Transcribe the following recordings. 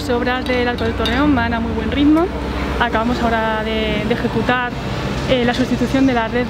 Las obras del Arco del Torreón van a muy buen ritmo. Acabamos ahora de ejecutar la sustitución de la red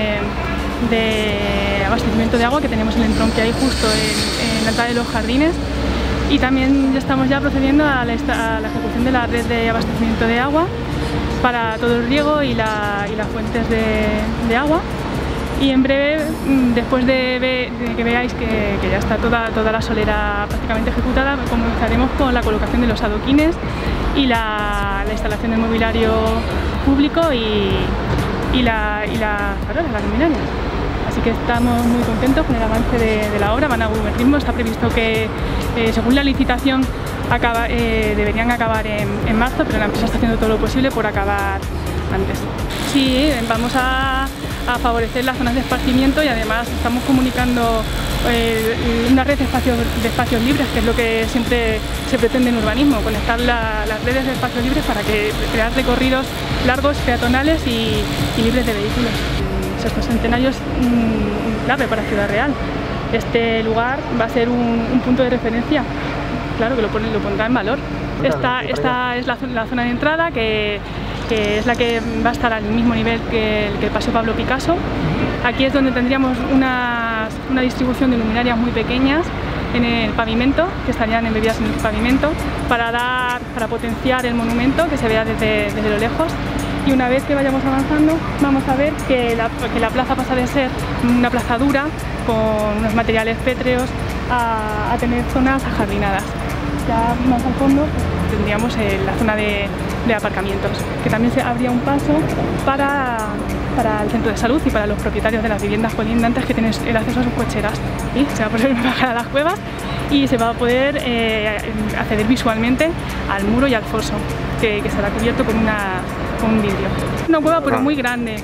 de abastecimiento de agua que tenemos el entronque ahí justo en la entrada de los jardines, y también ya estamos procediendo a la ejecución de la red de abastecimiento de agua para todo el riego y las fuentes de agua. Y en breve, después de que veáis que ya está toda la solera prácticamente ejecutada, comenzaremos con la colocación de los adoquines y la instalación del mobiliario público y las luminarias. Así que estamos muy contentos con el avance de la obra, van a buen ritmo. Está previsto que, según la licitación, deberían acabar en marzo, pero la empresa está haciendo todo lo posible por acabar antes. Sí, vamos a favorecer las zonas de esparcimiento, y además estamos comunicando una red de espacios libres, que es lo que siempre se pretende en urbanismo, conectar las redes de espacios libres para crear recorridos largos, peatonales y libres de vehículos. Sexto Centenario es clave para Ciudad Real. Este lugar va a ser un punto de referencia, claro que lo pondrá en valor. Esta es la zona de entrada, que es la que va a estar al mismo nivel que el Paseo Pablo Picasso. Aquí es donde tendríamos una distribución de luminarias muy pequeñas en el pavimento, que estarían embebidas en el pavimento, para potenciar el monumento, que se vea desde lo lejos. Y una vez que vayamos avanzando, vamos a ver que la plaza pasa de ser una plaza dura, con unos materiales pétreos, a tener zonas ajardinadas. Ya más al fondo tendríamos la zona de aparcamientos, que también se abría un paso para el centro de salud y para los propietarios de las viviendas colindantes que tienen el acceso a sus cocheras. Y se va a poder bajar a las cuevas y se va a poder acceder visualmente al muro y al foso, que estará cubierto con un vidrio. Una cueva pero muy grande.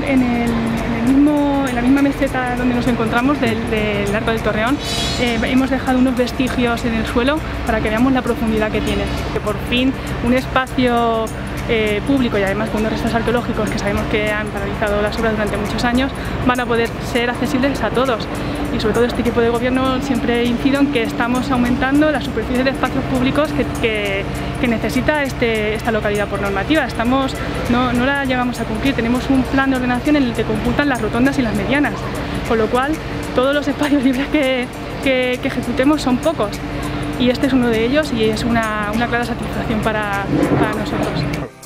En la misma meseta donde nos encontramos del Arco del Torreón, hemos dejado unos vestigios en el suelo para que veamos la profundidad que tiene. Que por fin un espacio público, y además con unos restos arqueológicos que sabemos que han paralizado las obras durante muchos años, van a poder ser accesibles a todos. Y sobre todo este equipo de gobierno siempre incido en que estamos aumentando la superficie de espacios públicos que necesita esta localidad por normativa. No la llegamos a cumplir, tenemos un plan de ordenación en el que computan las rotondas y las medianas, con lo cual todos los espacios libres que ejecutemos son pocos. Y este es uno de ellos, y es una clara satisfacción para nosotros.